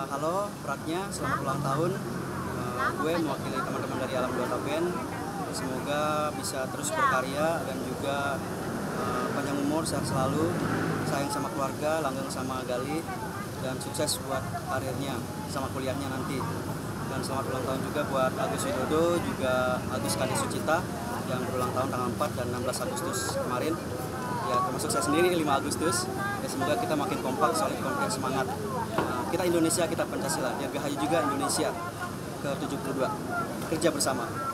Halo, Pratnya, selamat ulang tahun. Gue mewakili teman-teman dari Alam 2 Band. Semoga bisa terus berkarya dan juga panjang umur, sehat selalu, sayang sama keluarga, langgeng sama Gali, dan sukses buat karirnya sama kuliahnya nanti. Dan selamat ulang tahun juga buat Agus Widodo, juga Agus Kadi Sucita yang berulang tahun tanggal 4 dan 16 Agustus kemarin. Ya, termasuk saya sendiri 5 Agustus. Ya, semoga kita makin kompak, solid, kompak, semangat. Kita Indonesia, kita Pancasila. Dirgahayu juga Indonesia ke-72. Kerja bersama.